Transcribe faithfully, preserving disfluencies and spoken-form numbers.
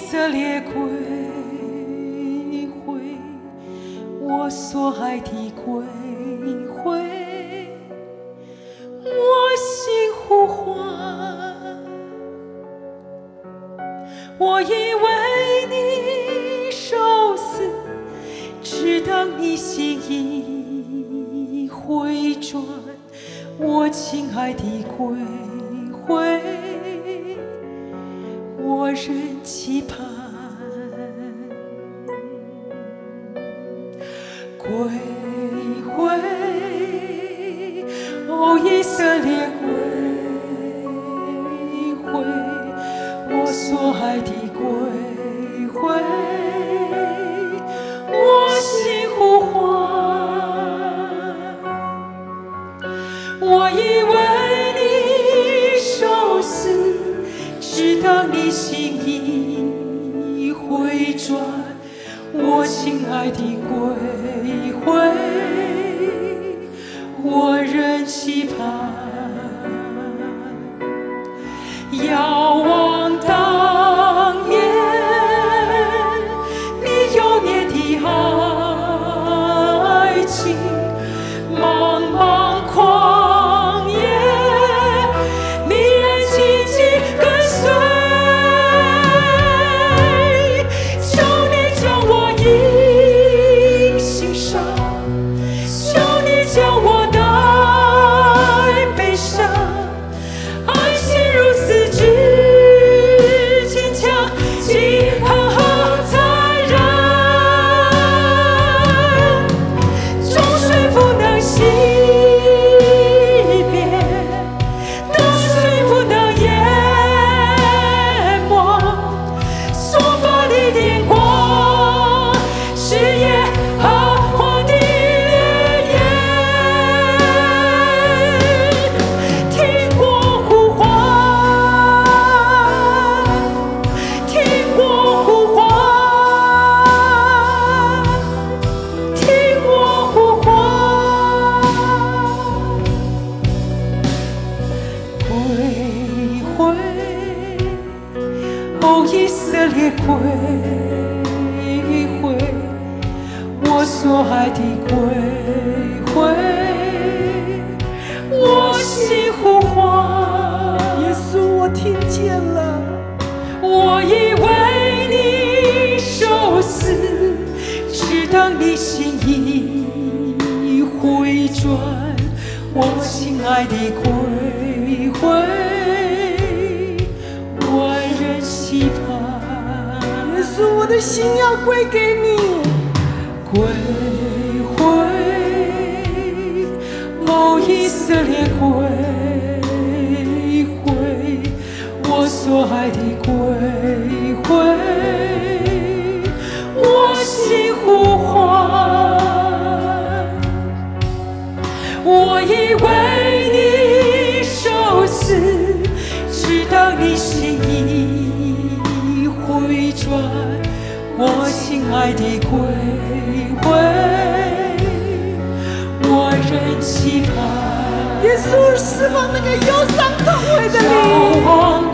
色列归回，我所爱的归回，我心呼唤，我以为你受死，只等你心意回转，我亲爱的归回，我仍期盼。归回，哦，以色列归回，我所爱的归回，我心呼唤，我以为你受死，只等你心意回转，我亲爱的归回，我仍期盼。遥望当年你幼年的爱情，茫茫旷野，你仍紧紧跟随。求你将我印心上，求你将我带悲伤。爱情如此之坚强，既狠狠残忍，众水不能熄灭，得水不能淹没，所发的电光是耶和华的烈焰。听我呼唤，听我呼唤，听我呼唤，归回，哦，以色列归回，我所爱的归回，我心呼唤。耶稣，我听见了，我以为你受死，只等你心意回转，我亲爱的归回，我仍期盼。耶稣，我的心要归给你。归回，哦，以色列归回，我所爱的归回，我心呼唤，我以为你受死，只等你心意回转，我亲爱的归回，我仍期盼。耶稣释放那个忧伤痛悔的灵。